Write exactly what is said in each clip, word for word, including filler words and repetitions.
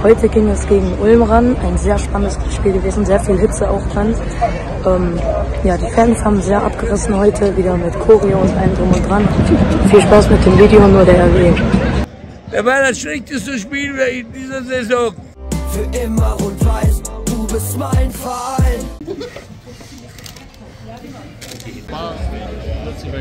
heute ging es gegen Ulm ran. Ein sehr spannendes Spiel gewesen, sehr viel Hitze auch dran. Ähm, ja, die Fans haben sehr abgerissen heute, wieder mit Choreo und allem drum und dran. Viel Spaß mit dem Video, nur der R W. Das war das schlechteste Spiel in dieser Saison. Für immer und weiß, du bist mein Verein. Lass sie weg.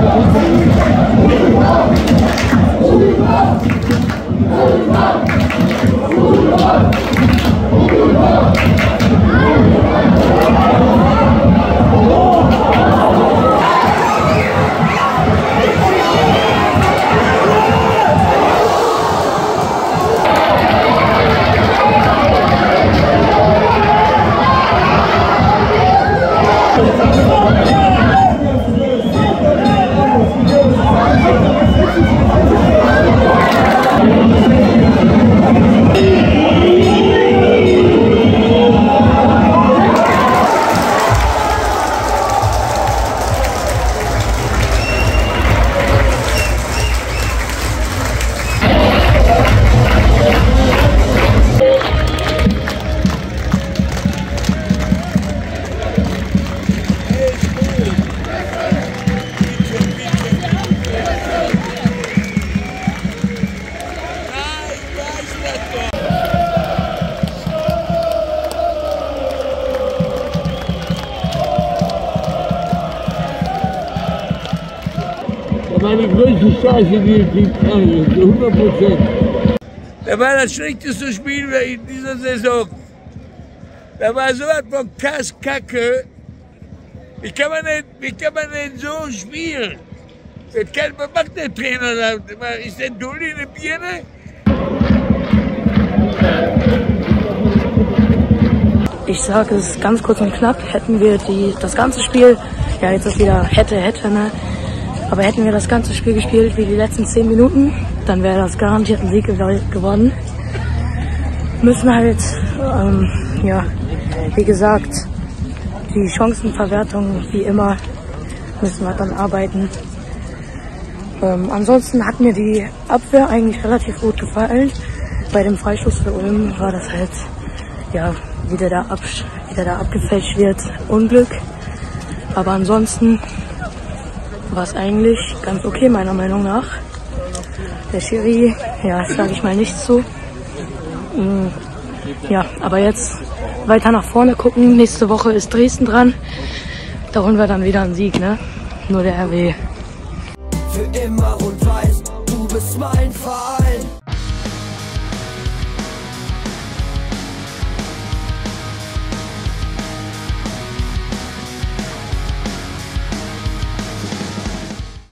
Meine größte Chance, die es gibt, zu hundert Prozent. Das war das schlechteste Spiel in dieser Saison. Da war so etwas von Kasskacke. Wie kann man denn, wie kann man denn so spielen? Das kann, was macht der Trainer da? Ist der Dulli eine Birne? Ich sage es ganz kurz und knapp, hätten wir die, das ganze Spiel, ja jetzt ist wieder hätte, hätte, ne? Aber hätten wir das ganze Spiel gespielt wie die letzten zehn Minuten, dann wäre das garantiert ein Sieg geworden. Müssen halt, ähm, ja, wie gesagt, die Chancenverwertung wie immer müssen wir dann arbeiten. Ähm, ansonsten hat mir die Abwehr eigentlich relativ gut gefallen. Bei dem Freistoß für Ulm war das halt, ja, wie der da, ab, wie der da abgefälscht wird, Unglück. Aber ansonsten war es eigentlich ganz okay, meiner Meinung nach. Der Schiri, ja, sage ich mal nicht so. Ja, aber jetzt weiter nach vorne gucken. Nächste Woche ist Dresden dran. Da holen wir dann wieder einen Sieg, ne? Nur der R W. Für immer und weiß, du bist mein Verein.